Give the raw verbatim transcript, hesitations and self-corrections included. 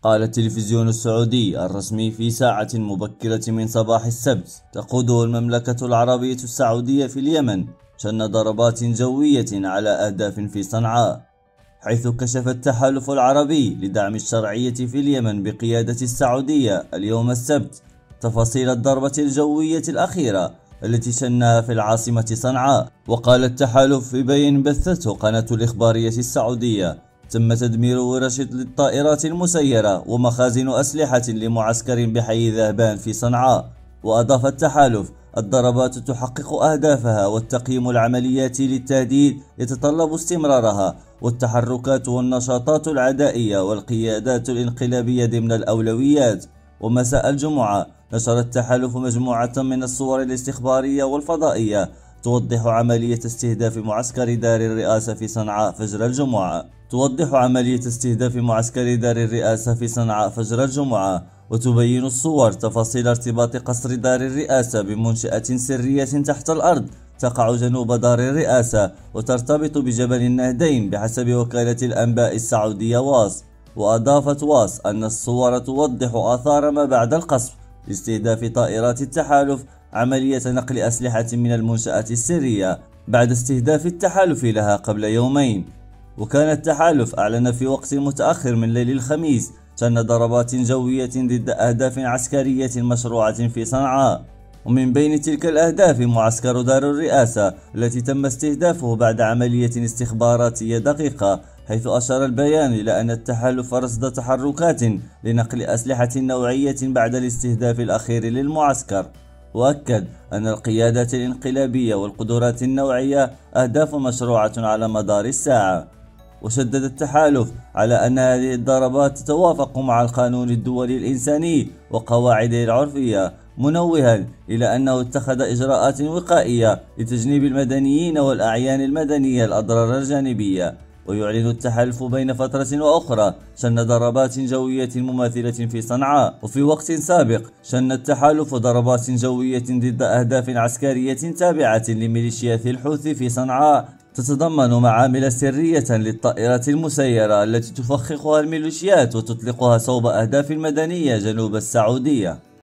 قال التلفزيون السعودي الرسمي في ساعة مبكرة من صباح السبت: تقوده المملكة العربية السعودية في اليمن شن ضربات جوية على أهداف في صنعاء، حيث كشف التحالف العربي لدعم الشرعية في اليمن بقيادة السعودية اليوم السبت تفاصيل الضربة الجوية الأخيرة التي شنها في العاصمة صنعاء. وقال التحالف في بيان بثته قناة الإخبارية السعودية: تم تدمير ورش للطائرات المسيرة ومخازن أسلحة لمعسكر بحي ذهبان في صنعاء. وأضاف التحالف: الضربات تحقق أهدافها، والتقييم العملياتي للتهديد يتطلب استمرارها، والتحركات والنشاطات العدائية والقيادات الانقلابية ضمن الأولويات. ومساء الجمعة نشر التحالف مجموعة من الصور الاستخبارية والفضائية توضح عملية استهداف معسكر دار الرئاسة في صنعاء فجر الجمعة توضح عملية استهداف معسكر دار الرئاسة في صنعاء فجر الجمعة وتبين الصور تفاصيل ارتباط قصر دار الرئاسة بمنشأة سرية تحت الأرض تقع جنوب دار الرئاسة وترتبط بجبل النهدين بحسب وكالة الأنباء السعودية واس. وأضافت واس أن الصور توضح آثار ما بعد القصف لاستهداف طائرات التحالف عملية نقل أسلحة من المنشأة السرية بعد استهداف التحالف لها قبل يومين. وكان التحالف أعلن في وقت متأخر من ليل الخميس شن ضربات جوية ضد أهداف عسكرية مشروعة في صنعاء، ومن بين تلك الأهداف معسكر دار الرئاسة التي تم استهدافه بعد عملية استخباراتية دقيقة، حيث أشار البيان إلى أن التحالف رصد تحركات لنقل أسلحة نوعية بعد الاستهداف الأخير للمعسكر. وأكد أن القيادات الانقلابية والقدرات النوعية أهداف مشروعة على مدار الساعة. وشدد التحالف على أن هذه الضربات تتوافق مع القانون الدولي الإنساني وقواعده العرفية، منوها إلى أنه اتخذ إجراءات وقائية لتجنيب المدنيين والأعيان المدنية الأضرار الجانبية. ويعلن التحالف بين فترة وأخرى شن ضربات جوية مماثلة في صنعاء. وفي وقت سابق شن التحالف ضربات جوية ضد أهداف عسكرية تابعة لميليشيات الحوثي في صنعاء تتضمن معامل سرية للطائرات المسيرة التي تفخخها الميليشيات وتطلقها صوب أهداف مدنية جنوب السعودية.